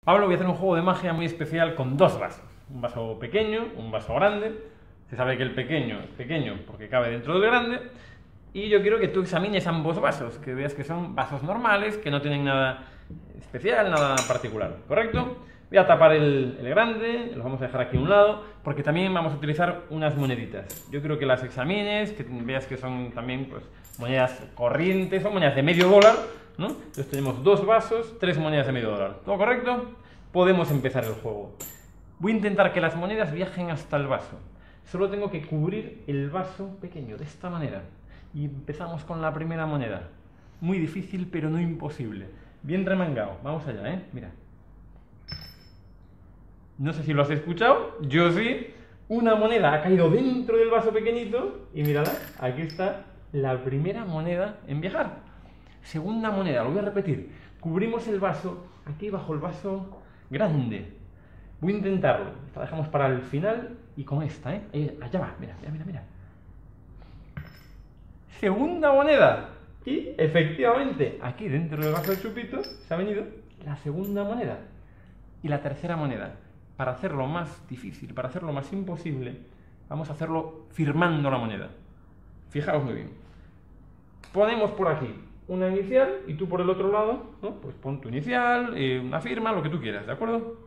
Pablo, voy a hacer un juego de magia muy especial con dos vasos. Un vaso pequeño, un vaso grande. Se sabe que el pequeño es pequeño porque cabe dentro del grande. Y yo quiero que tú examines ambos vasos, que veas que son vasos normales, que no tienen nada especial, nada particular, ¿correcto? Voy a tapar el grande, los vamos a dejar aquí a un lado, porque también vamos a utilizar unas moneditas. Yo quiero que las examines, que veas que son también pues, monedas corrientes, son monedas de $0,5, ¿no? Entonces tenemos dos vasos, 3 monedas de $0,5. ¿Todo correcto? Podemos empezar el juego. Voy a intentar que las monedas viajen hasta el vaso. Solo tengo que cubrir el vaso pequeño, de esta manera. Y empezamos con la primera moneda. Muy difícil, pero no imposible. Bien remangado. Vamos allá, ¿eh? Mira. No sé si lo has escuchado. Yo sí. Una moneda ha caído dentro del vaso pequeñito. Y mírala, aquí está la primera moneda en viajar. Segunda moneda, lo voy a repetir. Cubrimos el vaso aquí bajo el vaso grande. Voy a intentarlo. Esta la dejamos para el final y con esta, ¿eh? Allá va, mira, mira, mira, mira. Segunda moneda. Y efectivamente, aquí dentro del vaso de chupito se ha venido la segunda moneda. Y la tercera moneda. Para hacerlo más difícil, para hacerlo más imposible, vamos a hacerlo firmando la moneda. Fijaos muy bien. Ponemos por aquí una inicial y tú por el otro lado, ¿no? Pues pon tu inicial, una firma, lo que tú quieras, ¿de acuerdo?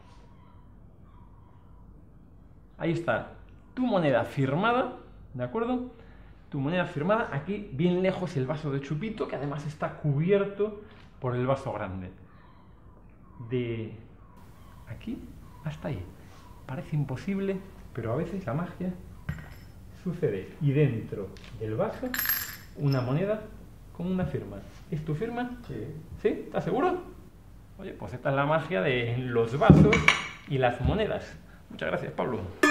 Ahí está tu moneda firmada, ¿de acuerdo? Tu moneda firmada, aquí bien lejos el vaso de chupito, que además está cubierto por el vaso grande. De aquí hasta ahí. Parece imposible, pero a veces la magia sucede. Y dentro del vaso, una moneda con una firma. ¿Es tu firma? Sí. ¿Sí? ¿Estás seguro? Oye, pues esta es la magia de los vasos y las monedas. Muchas gracias, Pablo.